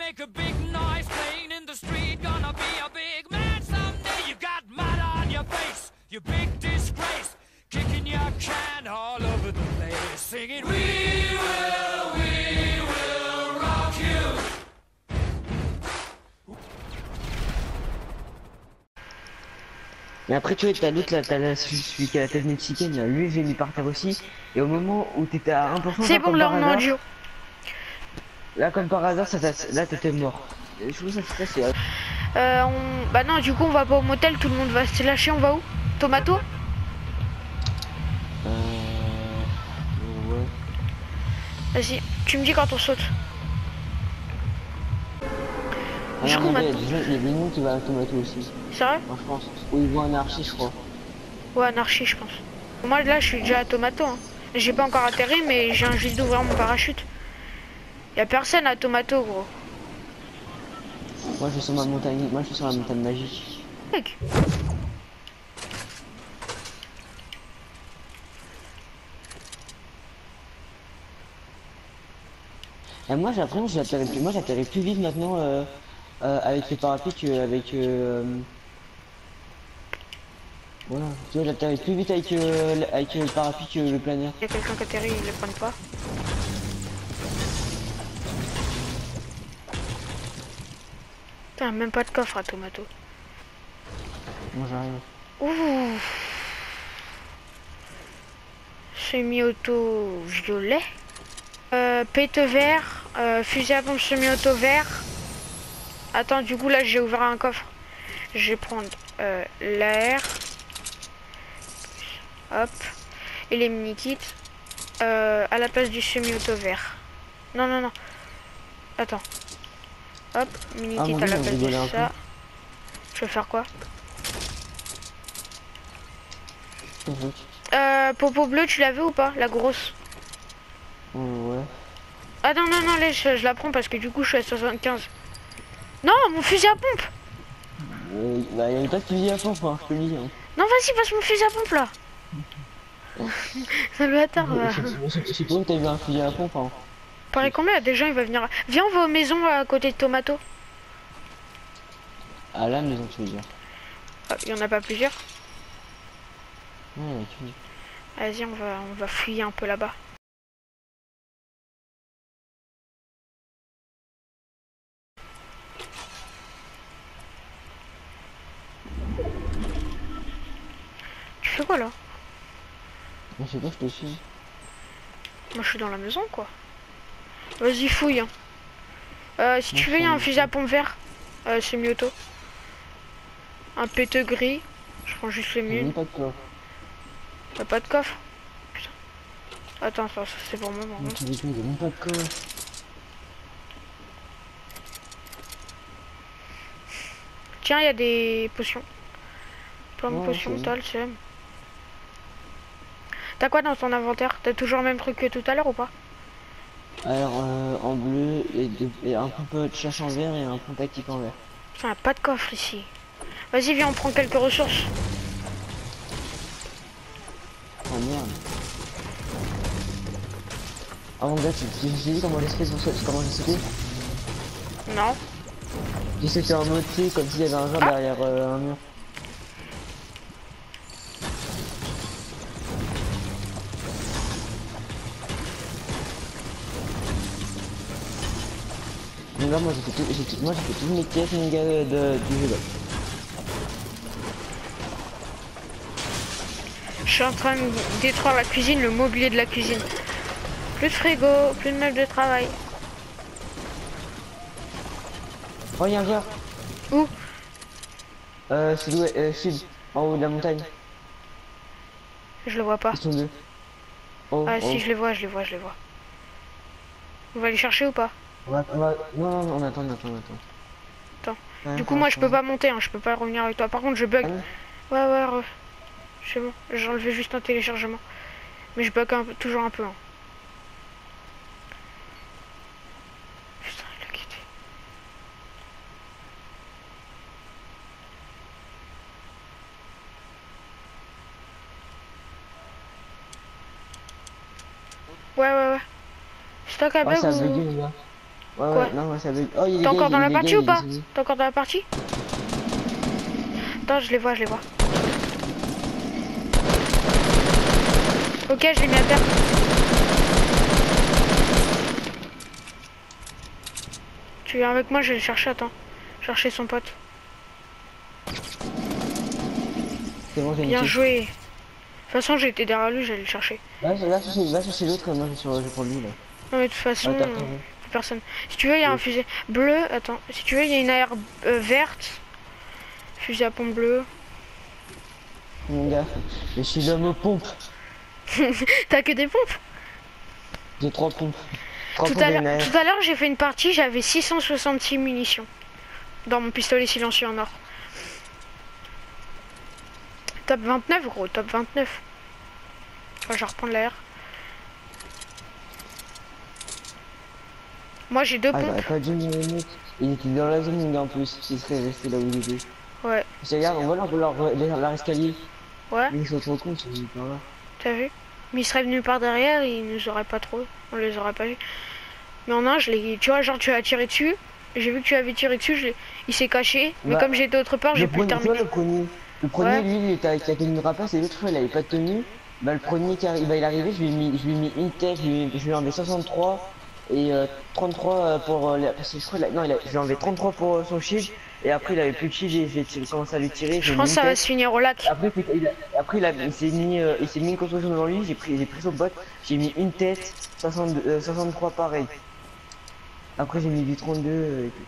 make a big noise playing in the street. Gonna be a big man someday. You got mud on your face, you big disgrace. Kicking your can all over the place. Singing, we will rock you. Mais après tu vois t'as l'autre là, celui qui a la tête mexicaine là, lui j'ai mis par terre aussi. Et au moment où t'étais à 1%, C'est bon, là on est en duo. Là comme par hasard, là t'étais mort. Et je trouve ça c'est Bah non, du coup on va pas au motel, tout le monde va se lâcher, on va où? Tomato? Ouais. Vas-y, tu me dis quand on saute. Ah Du non, coup, mais il y a des gens qui va à Tomato aussi. Sérieux? Moi je pense. Ou ils vont anarchie je crois. Ouais, anarchie je pense. Moi là je suis déjà à Tomato. Hein. J'ai pas encore atterri mais j'ai juste d'ouvrir mon parachute. Y'a personne à Tomato gros. Moi je suis sur ma montagne, moi je suis sur la montagne magique. Mec. Et moi j'ai l'impression que j'atterris plus vite maintenant avec le parapluie qu'avec voilà, tu vois j'atterris plus vite avec le parapluie que le planeur. Y'a quelqu'un qui atterrit, ils le prennent pas. Putain, même pas de coffre à Tomato. Moi j'arrive. Ouh. Semi-auto violet. Pète vert. Fusil à pompe semi-auto vert. Attends, du coup là j'ai ouvert un coffre. Je vais prendre l'air. Hop. Et les mini-kits. À la place du semi-auto vert. Non, non, non. Attends. Hop, mini-kit à la place de ça. Je vais faire quoi? Popo bleu, tu l'as vu ou pas? La grosse. Ouais. Ah non, non, non, là, je la prends parce que du coup, je suis à 75. Non, mon fusil à pompe! Bah, y'avait pas de fusil à pompe, hein, je te le dis. Hein. Non, vas-y, passe mon fusil à pompe là! Ça le bâtard là. Je sais pas où t'as eu un fusil à pompe. Hein. Pareil combien des gens il va venir. Viens, on va aux maisons à côté de Tomato. À la maison, tu veux dire. Il y en a pas plusieurs? Ouais, Vas-y, on va fouiller un peu là-bas. Tu fais quoi là? Je sais pas, je te suis. Moi je suis dans la maison quoi. Vas-y fouille. Si tu veux, il y a un fusil à pompe vert. C'est mieux-auto. Un péteux gris. Je prends juste les mieux. Pas de coffre. T'as pas de coffre? Putain. Attends, ça c'est pour moi. Tu dis même pas de coffre. Tiens, il y a des potions. Plein de potions, Okay. t'as le seum. T'as quoi dans ton inventaire? T'as toujours le même truc que tout à l'heure ou pas? Alors, en bleu, et un peu de chasse en vert et un point tactique en vert. Putain, y a pas de coffre ici. Vas-y, viens, on prend quelques ressources. Oh merde. Ah mon gars, tu sais comment l'espèce comment j'ai sauté? Non. J'ai sauté en mode C comme s'il y avait un genre derrière un mur. Mais là, moi j'ai fait toutes mes pièces du jeu là. Je suis en train de détruire la cuisine, le mobilier de la cuisine. Plus de frigo, plus de meubles de travail. Oh, y'a un gars. Où? Sud, en haut de la montagne. Je le vois pas. Ils sont deux. Oh, Ah oh. si, je les vois. On va les chercher ou pas? Non, on attend. Attends. Du coup, moi, je peux pas monter, hein. Je peux pas revenir avec toi. Par contre, je bug. Ouais, c'est bon. J'ai enlevé juste un téléchargement. Mais je bug toujours un peu. Hein. Putain, il a quitté. Ouais. Stock à bug ça a ou... bugué, les gars. Ouais, Quoi? ouais, non, ouais, ça veut... Oh, il y a des T'es encore gars, dans il y a la des partie gars, ou il y a pas? des zombies. T'es encore dans la partie? Attends, je les vois, je les vois. Ok, je l'ai mis à terre. Tu viens avec moi, je vais le chercher, attends. Chercher son pote. C'est bon, j'ai Bien niqué. joué. De toute façon, j'étais derrière lui, j'allais le chercher. Va chercher l'autre et moi je prends lui là. Non, mais de toute façon, Ah, t'as raison. plus personne. Si tu veux, il y a un fusil bleu. Attends, si tu veux, il y a une AR verte. Fusil à pompe bleu. Mon gars, je suis l'homme aux pompes. T'as que des pompes? J'ai 3 pompes. 3 Tout pompes à et une AR. l'heure, j'ai fait une partie, j'avais 666 munitions. Dans mon pistolet silencieux en or. Top 29, gros, top 29. Enfin, je vais reprendre l'air. Moi, j'ai 2 Ah, pompes. j'aurais pas dû me remettre. Il était dans la zone, mon gars, en plus. Il serait resté là où il était. Ouais, Je regarde, on va leur escalier. ouais, Mais ils sont trop cons, ils sont par là. t'as vu? Mais il serait venu par derrière, il nous aurait pas trop. On les aurait pas vus. Mais en un, je l'ai. Tu vois, genre, tu as tiré dessus. J'ai vu que tu avais tiré dessus, il s'est caché. Mais Bah, comme j'étais autre part, j'ai pu le terminer. Le premier, Ouais. lui, qui a tenu une rapace et l'autre, il avait pas de tenue. Bah, le premier qui arrive, bah, il est arrivé, je lui ai mis une tête, je lui ai enlevé 63 et 33 pour parce que je crois, non, je lui ai enlevé 33 pour son shield et après il avait plus de shield et j'ai commencé à lui tirer. Je pense que ça va se finir au lac. Après, il s'est mis une construction devant lui, j'ai pris son bot, j'ai mis une tête, 63 pareil. Après j'ai mis du 32 et tout.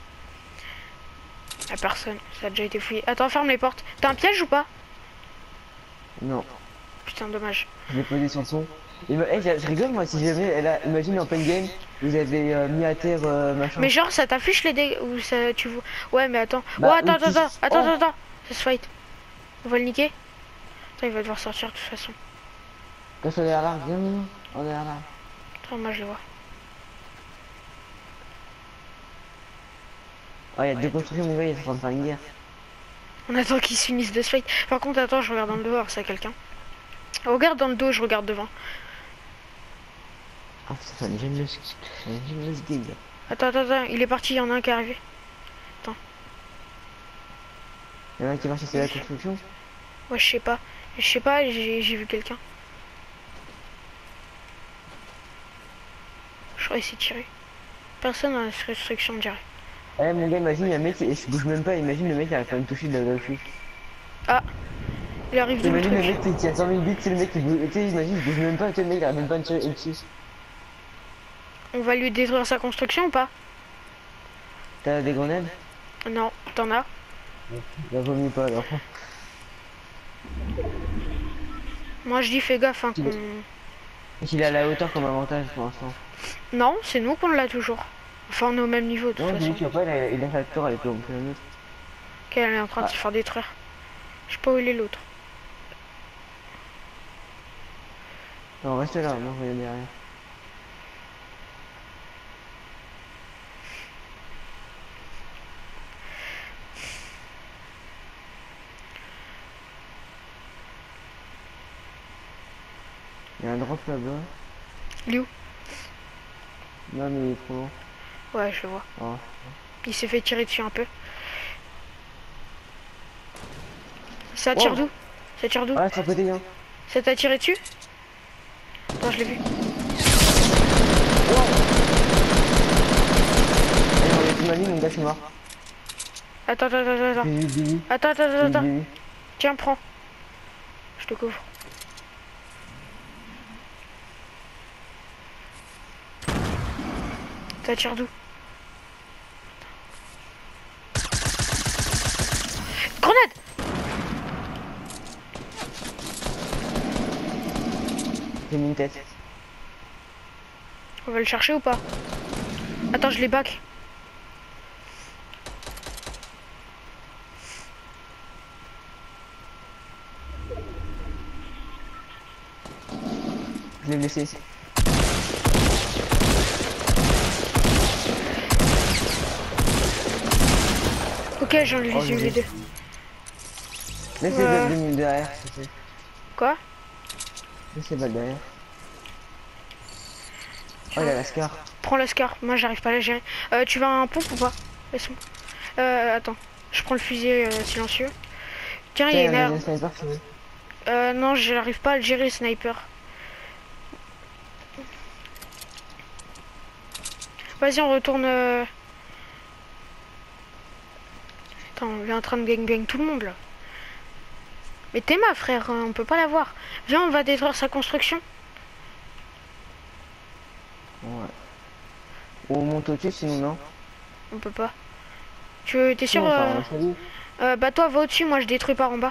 Y'a personne, ça a déjà été fouillé. Attends, ferme les portes. T'as un piège ou pas? Non, Putain, dommage. je l'ai posé sur le son. Je rigole moi si jamais imagine en plein game, vous avez mis à terre machin. Mais genre, ça t'affiche les dégâts ou ça tu vois? Ouais, mais attends. Bah, Oh, attends. oh. Ça se fight. On va le niquer. Attends, il va devoir sortir de toute façon. Cache-toi derrière là, viens, on est derrière là. Attends, moi je le vois. Oh, il y a deux constructions, mon gars, il est en train de faire une guerre. On attend qu'ils s'unissent de ce fight. Par contre, attends, je regarde dans le dos, alors c'est quelqu'un. Regarde dans le dos, je regarde devant. Ah putain, c'est un shameless gig. Attends, il est parti, il y en a un qui est arrivé. Il y en a un qui va chercher la construction. Ouais, je sais pas, j'ai vu quelqu'un. Je crois qu'il s'est tiré. Personne n'a cette restriction, on dirait. Eh mon gars, imagine, il y a un mec qui se bouge même pas, imagine le mec qui arrive pas à me toucher de la fuite. Ah, il arrive d'où le Imagine le truc? mec qui a 100 000 bits, c'est le mec qui bouge, tu sais, imagine, il se bouge même pas, tu sais, le mec il arrive même pas à me tirer dessus. On va lui détruire sa construction ou pas? T'as des grenades? Non, t'en as? Bah vaut mieux pas alors. Moi je dis fais gaffe hein, qu'on... Il est à la hauteur comme avantage pour l'instant. Non, c'est nous qu'on l'a toujours. Enfin on est au même niveau de toute Non, j'ai façon. dit qu'après il a la tour, elle est plus haute que la nôtre. Qu'elle est en train de se faire détruire. Je sais pas où il est l'autre. Non, reste là, moi je vais derrière. Il y a un drop là-bas. Il est où? Non mais il est trop loin. Ouais, je le vois. Oh. Il s'est fait tirer dessus un peu. Ça tire d'où? Ça tire d'où? Ah, c'est à côté, hein. Ça t'a tiré dessus? Attends, je l'ai vu. Eh, on est plus ma vie, mon gars, je suis mort. Attends. Billy. Attends. Tiens, prends. Je te couvre. Ça tire d'où? Grenade! J'ai mis une tête. On va le chercher ou pas? Attends, je les back. Je l'ai blessé. Ok, j'en ai eu les deux. Laisse les balles derrière, s'il te plaît. Quoi? Laisse les balles derrière. Oh, il a la scar. prends la Scar. Moi, j'arrive pas à la gérer. Tu vas à un pompe ou pas? Laisse-moi. Attends. Je prends le fusil silencieux. Tiens, il y a une air. Non, j'arrive pas à le gérer, sniper. Vas-y, on retourne. Attends, on est en train de gangbang tout le monde là. Mais t'es ma frère, on peut pas l'avoir. Viens, on va détruire sa construction. Ouais. Ou on monte au-dessus sinon non. On peut pas. T'es sûr? Non, enfin, Bah toi va au-dessus, moi je détruis par en bas.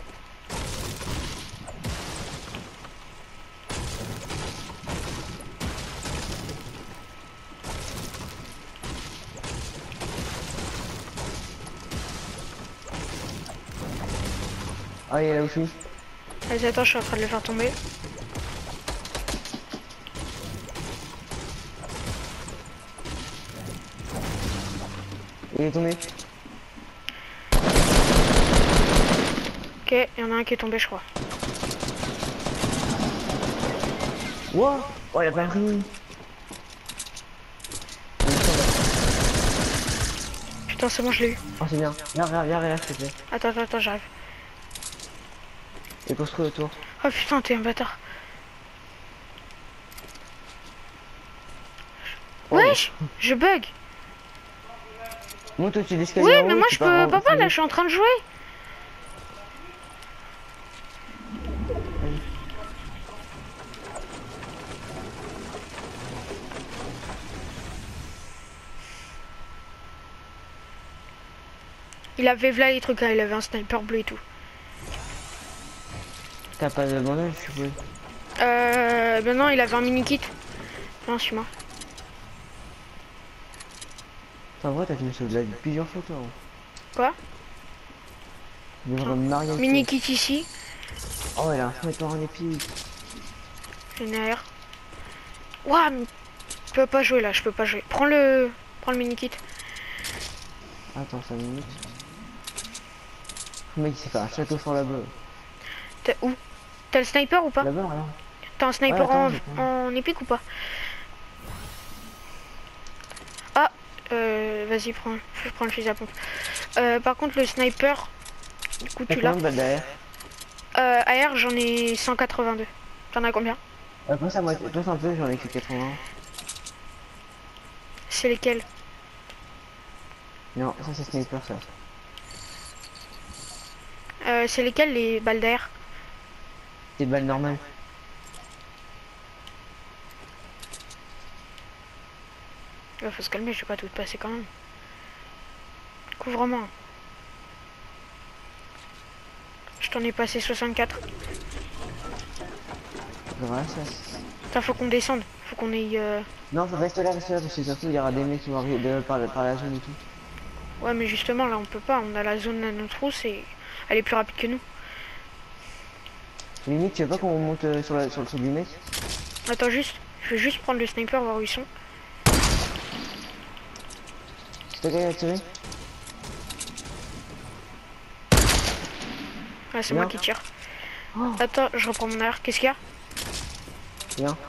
Ah, il est là où je suis. Vas-y, attends, je suis en train de le faire tomber. Il est tombé. Ok, il y en a un qui est tombé, je crois. Wow. Oh, il a pas pris. Putain, c'est bon, je l'ai eu. Oh, c'est bien. Viens, s'il te plaît. Attends, j'arrive. Et construis autour. Oh putain, t'es un bâtard. Oh. Wesh, je bug. Monte au-dessus d'escalier. Oui, en mais haut, moi tu je pars peux en- pas, là, je suis en train de jouer. Il avait là les trucs là, il avait un sniper bleu et tout. T'as pas de bandage, je suppose. Ben non, il avait un mini kit. Non, suis-moi. En vrai, t'as fait une chose là plusieurs fois, toi. Hein. Quoi? Il est vraiment marié. Mini kit ici. Oh, il a un sniper en épique. Une AR. Ouah, mais je peux pas jouer là, je peux pas jouer. Prends le mini kit. Attends 5 minutes. Le mec il s'est fait un château fort là-bas. T'as où? T'as le sniper ou pas? Là-bas, alors. T'as un sniper Ouais, attends, en épique ou pas? Ah, vas-y, prends le fusil à pompe. Par contre, le sniper, du coup, tu l'as. derrière. AR, j'en ai 182. T'en as combien? Passe à moi, passe un peu, j'en ai que 80. C'est lesquels? Non, ça c'est sniper ça. C'est lesquels les balles d'air? C'est balles normales. Faut se calmer, je vais pas tout passer quand même. Couvre-moi. Je t'en ai passé 64. Voilà, ça. Putain, faut qu'on descende. Faut qu'on ait... Non, reste là, parce que surtout il y aura des mecs qui vont arriver par la zone et tout. Ouais, mais justement, là, on peut pas. On a la zone à notre trousse et elle est plus rapide que nous. Limite, tu veux pas qu'on monte sur le truc du mec? Attends, juste. Je vais juste prendre le sniper, voir où ils sont. C'est toi qui as tiré? Ah, c'est moi qui tire. Oh. Attends, je reprends mon air. Qu'est-ce qu'il y a? Viens.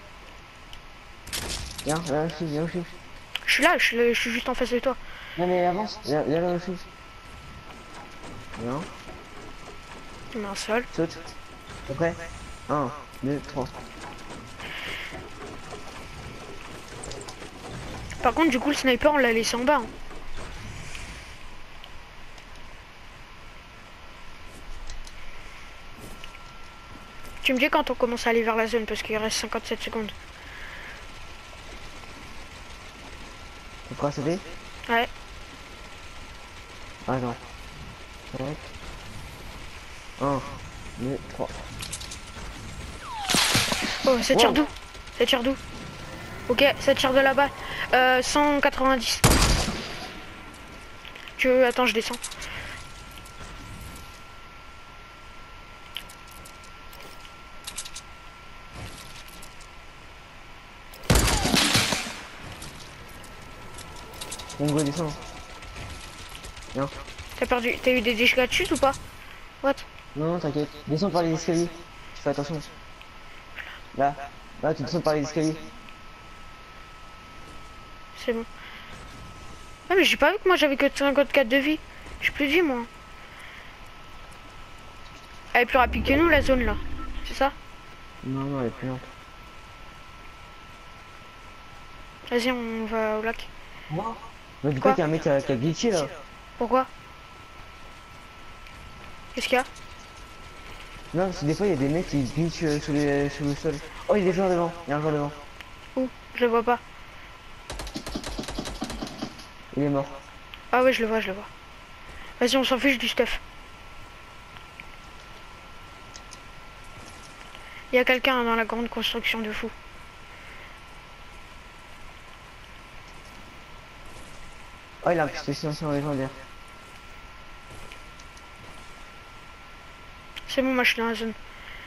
Viens où je suis, viens où je suis. Je suis là, je suis juste en face de toi. Non mais avance, viens là où je suis. Viens, Il met un sol. saute. T'es prêt? 1, 2, 3. Par contre, du coup, le sniper, on l'a laissé en bas. Hein. Tu me dis quand on commence à aller vers la zone, parce qu'il reste 57 secondes. T'es prêt à sauter? Ouais. Attends. 1, 2, 3. Oh, ça tire Wow. d'où? Ça tire d'où? Ok, ça tire de là-bas. 190. Tu veux... Attends, je descends. Mon go descend. Viens. T'as eu des dégâts de chute ou pas? What? Non, t'inquiète. Descends par les escaliers. Tu fais attention. Là, tu descends par les escaliers. C'est bon. Ah mais j'ai pas vu que moi j'avais que 54 de vie. J'ai plus de vie moi. Elle est plus rapide que nous la zone là. C'est ça? Non, non, elle est plus lente. Vas-y on va au lac. Wow. Mais du coup, Quoi? il y a un mec qui a glitché là. Pourquoi? Qu'est-ce qu'il y a? Non, parce que des fois, il y a des mecs qui glitchent sur le sol. Oh, il y a des joueurs devant. Il y a un joueur devant. Où? Je le vois pas. Il est mort. Ah ouais je le vois, je le vois. Vas-y on s'en fiche du stuff. Il y a quelqu'un dans la grande construction de fou. Oh, il a un pistolet silencieux légendaire. C'est bon, moi je suis dans la zone.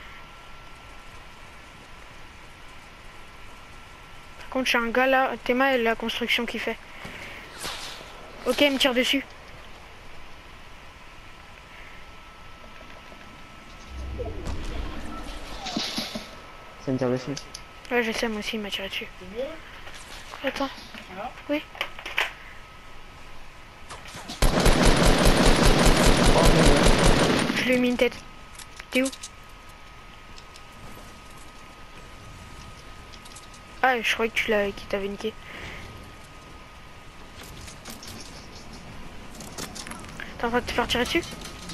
Par contre, j'ai un gars là, Théma et la construction qu'il fait. Ok, il me tire dessus. Ça me tire dessus. Ouais, je sais, moi aussi, il m'a tiré dessus. Attends. Oui. Oh, merde. Je lui ai mis une tête. T'es où? Ah, je croyais que tu l'as, qu'il t'avait niqué. T'es en train de te faire tirer dessus?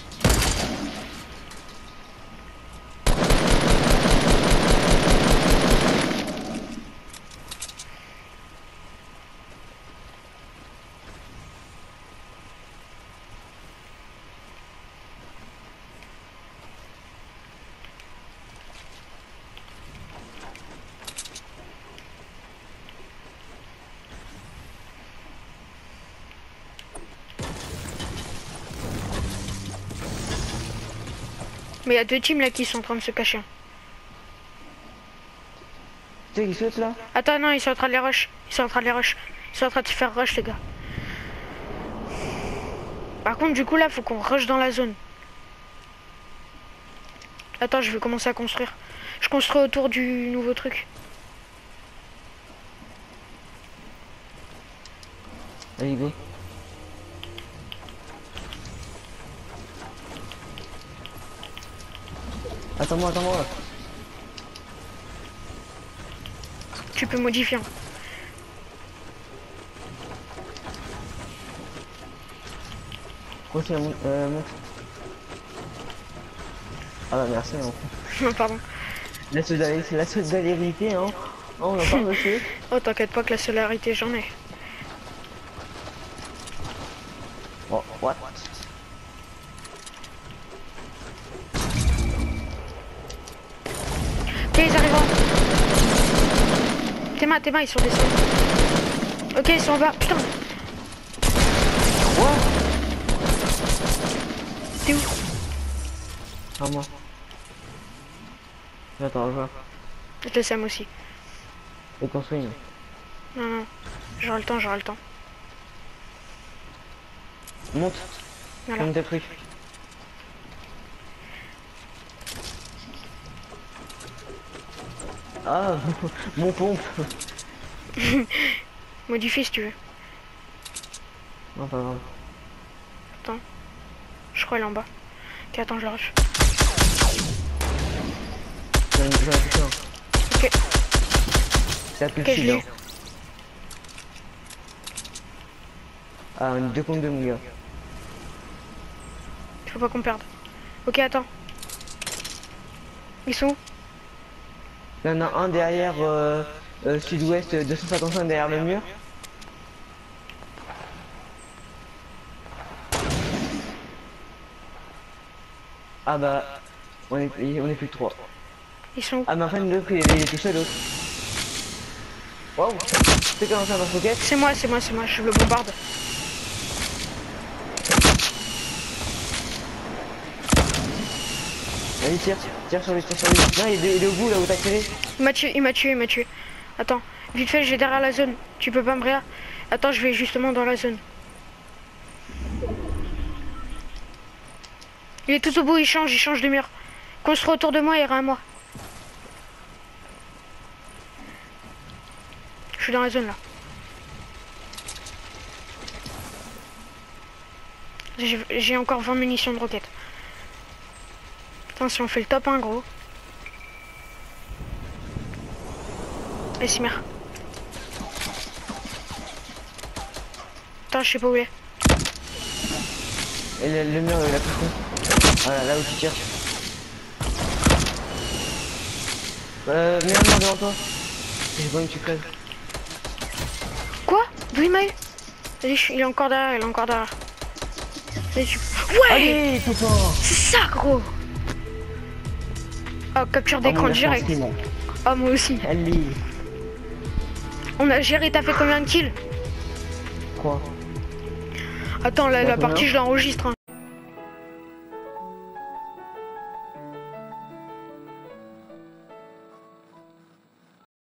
Mais il y a deux teams là qui sont en train de se cacher. Tu sais qui saute là? Attends, non, ils sont en train de les rush. Ils sont en train de les rush. Ils sont en train de se faire rush, les gars. Par contre, du coup, là, faut qu'on rush dans la zone. Attends, je vais commencer à construire. Je construis autour du nouveau truc. Allez, go. Attends-moi, attends-moi. Tu peux modifier. Hein. Continue, monte. Ah bah merci. Hein. Pardon. La solidarité, hein. Oh, on en parle, monsieur. Oh, t'inquiète pas que la solarité, j'en ai. Oh, what? Ok, ils arrivent. Tes mains, ils sont descendus. Ok, ils sont en bas. Putain. What? T'es où? Ah, moi. J'attends, je vois. Je te sème aussi. Et construis. Non, non. J'aurai le temps, j'aurai le temps. Monte. Voilà. Monte tes trucs. Ah, mon pompe. Modifie si tu veux. Non, pas grave. Attends. Je crois elle est en bas. Ok, attends, je le rush. J'en ai touché un. Ok. C'est plus Ok, je l'ai eu. Ah, on est 2 contre 2, mon gars. Faut pas qu'on perde. Ok, attends. Ils sont où? Il y en a un derrière sud-ouest, 255 derrière le mur. Ah bah, on est plus que 3. Ils sont où? Ah mais enfin l'autre il est tout seul l'autre. Waouh, c'est comment ça marche, ok? C'est moi, je le bombarde. Vas-y tire sur lui, tire sur lui. Non il est au bout là où t'as tiré. Il m'a tué. Attends, vite fait, je vais derrière la zone. Tu peux pas me réa. Attends, je vais justement dans la zone. Il est tout au bout, il change de mur. Construis autour de moi et à moi. Je suis dans la zone là. J'ai encore 20 munitions de roquettes. Putain, si on fait le top 1, gros. Et c'est merde. Putain, je sais pas où il est. Et le mur, il a poussé. Voilà, là où tu tires. Mets un mur devant toi. J'ai pas envie que tu crèves. Quoi? D'où il m'a eu? Il est encore derrière, il est encore derrière. Ouais! Allez, tout fort. C'est ça, gros! Oh, capture d'écran direct. Oh, moi aussi. Allez. On a géré, t'as fait combien de kills? 3. Attends, la Combien partie, je l'enregistre. Hein.